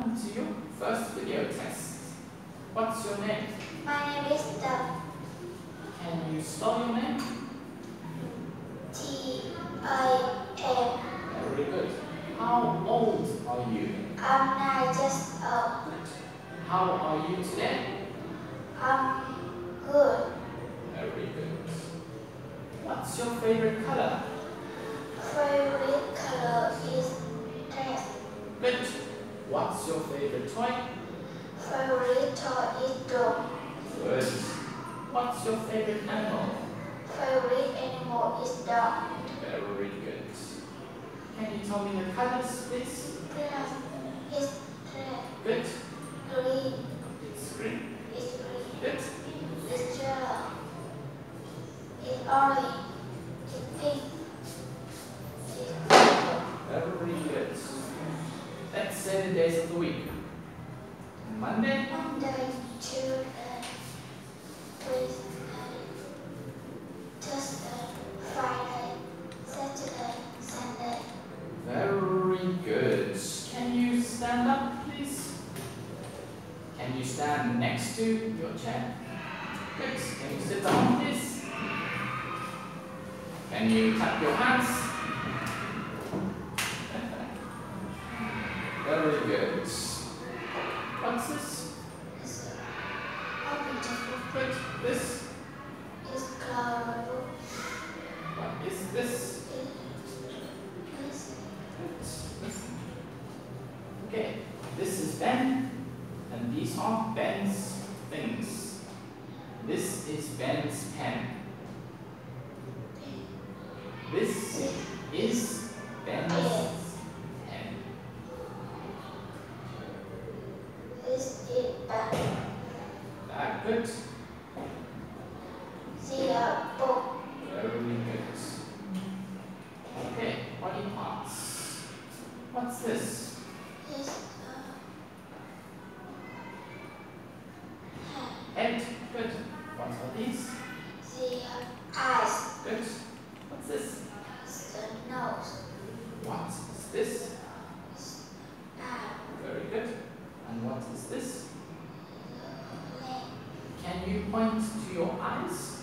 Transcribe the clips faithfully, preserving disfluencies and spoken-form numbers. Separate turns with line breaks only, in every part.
Welcome to your first video test. What's your name?
My name is Doug.
Can you spell your name?
T I M.
Very good. How old are you?
I'm nine years old.
How are you today?
I'm good.
Very good. What's your favorite color?
Favorite color is red.
Good. What's your favorite toy?
Favorite toy is dog.
Good. What's your favorite animal?
Favorite animal is dog.
Very good. Can you tell me the colors, please?
Grass is red.
Good.
Green
It's green.
is green.
Good.
It's yellow. It's orange. It's pink. It's purple.
Very good. Let's say the days of the week. Monday,
Monday, Tuesday, Wednesday, Thursday, Friday, Saturday, Sunday.
very good. Can you stand up, please? Can you stand next to your chair? Good. Can you sit down, please? Can you clap your hands? Very good. What's this?
It's how beautiful.
Good. This.
It's colorful.
What is this?
It's
Good. This. Okay. This is Ben, and these are Ben's things. This is Ben's pen. This is Ben's pen.
This is bag.
That good.
See a book.
Very good. Okay, body parts. What's this?
It's a
Head. Good. What are these?
See a eyes.
Good. What's this?
It's the nose.
What is this?
It's eye.
Very good. And what is this?
Leg.
Can you point to your eyes?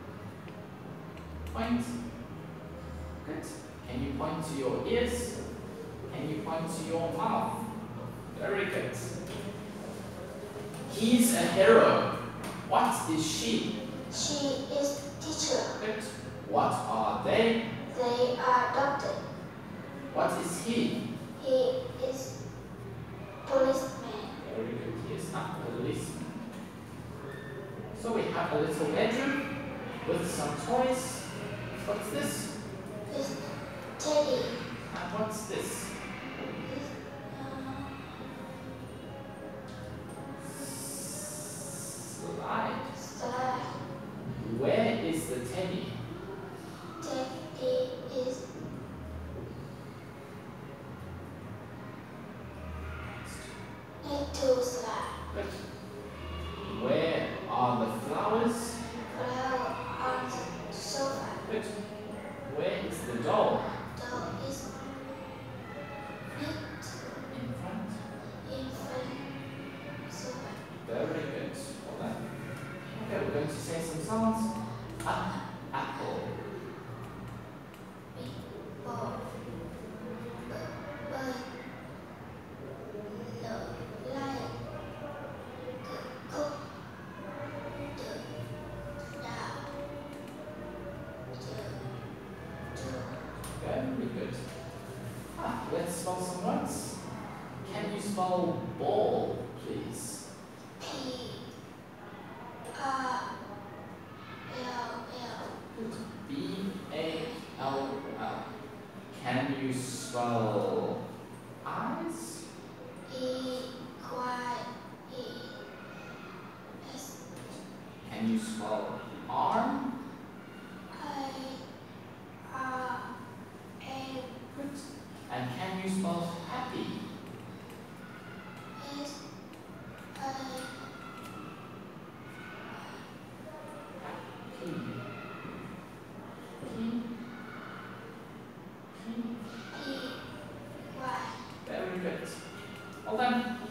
Point. Good. Can you point to your ears? Can you point to your mouth? Very good. He's a hero. What is she?
She is teacher.
Good. What are they?
They are doctor.
What is he?
He is policeman.
Very good. He is not a policeman. So we have a little bedroom with some toys. What's this?
It's teddy.
And what's this?
It's, uh,
Slide.
slide.
Where is the teddy?
Teddy is need to slide.
Good. Where are the flowers?
Flower on the sofa.
Good. Where is the doll?
Dog is neat
In front.
in front sofa.
Very good. Well done. Okay, we're going to say some sounds. Up, apple.
Big ball. Bird. No lion. The cook. The dog. The two.
Very good. Ah, let's spell some words. Can you spell ball, please?
P R L L.
Good. B A L L. Can you spell eyes?
E Y E S.
Can you spell arm?
I R A
Good. And can you spell happy?
S I
P. P. P.
P Y.
Very good. Well done.